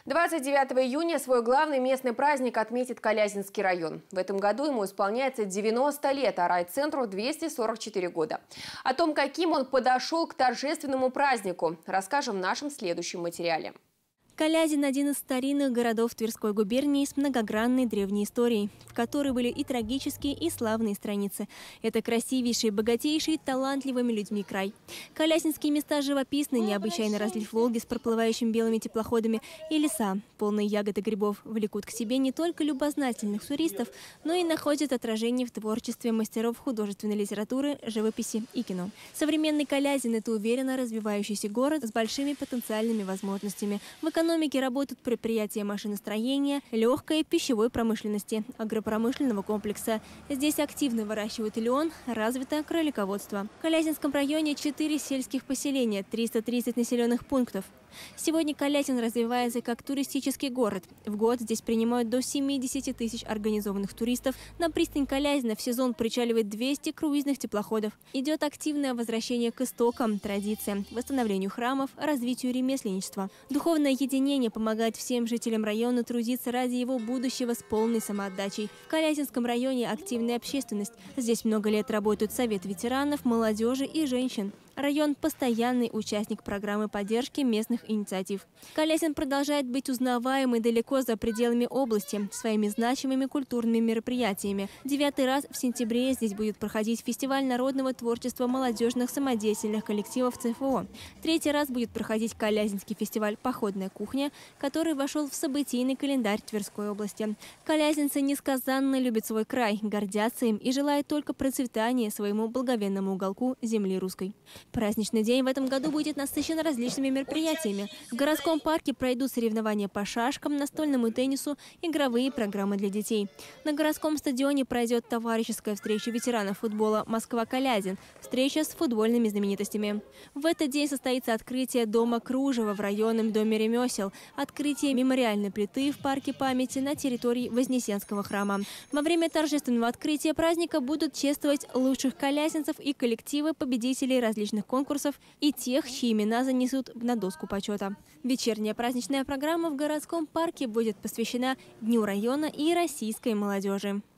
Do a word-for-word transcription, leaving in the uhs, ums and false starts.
двадцать девятого июня свой главный местный праздник отметит Калязинский район. В этом году ему исполняется девяносто лет, а райцентру двести сорок четыре года. О том, каким он подошел к торжественному празднику, расскажем в нашем следующем материале. Калязин – один из старинных городов Тверской губернии с многогранной древней историей, в которой были и трагические, и славные страницы. Это красивейший, богатейший, талантливыми людьми край. Калязинские места живописны, необычайный разлив Волги с проплывающими белыми теплоходами и леса, полные ягод и грибов, влекут к себе не только любознательных туристов, но и находят отражение в творчестве мастеров художественной литературы, живописи и кино. Современный Калязин – это уверенно развивающийся город с большими потенциальными возможностями. В В экономике работают предприятия машиностроения, легкой пищевой промышленности, агропромышленного комплекса. Здесь активно выращивают лен, развито кролиководство. В Калязинском районе четыре сельских поселения, триста тридцать населенных пунктов. Сегодня Калязин развивается как туристический город. В год здесь принимают до семидесяти тысяч организованных туристов. На пристань Калязина в сезон причаливает двести круизных теплоходов. Идет активное возвращение к истокам, традициям, восстановлению храмов, развитию ремесленничества. Духовное единение помогает всем жителям района трудиться ради его будущего с полной самоотдачей. В Калязинском районе активная общественность. Здесь много лет работают совет ветеранов, молодежи и женщин. Район – постоянный участник программы поддержки местных инициатив. Калязин продолжает быть узнаваемой далеко за пределами области своими значимыми культурными мероприятиями. Девятый раз в сентябре здесь будет проходить фестиваль народного творчества молодежных самодеятельных коллективов ЦФО. Третий раз будет проходить Калязинский фестиваль «Походная кухня», который вошел в событийный календарь Тверской области. Калязинцы несказанно любят свой край, гордятся им и желают только процветания своему благовенному уголку земли русской. Праздничный день в этом году будет насыщен различными мероприятиями. В городском парке пройдут соревнования по шашкам, настольному теннису, игровые программы для детей. На городском стадионе пройдет товарищеская встреча ветеранов футбола «Москва-Калязин», встреча с футбольными знаменитостями. В этот день состоится открытие дома кружева в районном доме ремесел, открытие мемориальной плиты в парке памяти на территории Вознесенского храма. Во время торжественного открытия праздника будут чествовать лучших калязинцев и коллективы победителей различных конкурсов и тех, чьи имена занесут на доску почета. Вечерняя праздничная программа в городском парке будет посвящена Дню района и российской молодежи.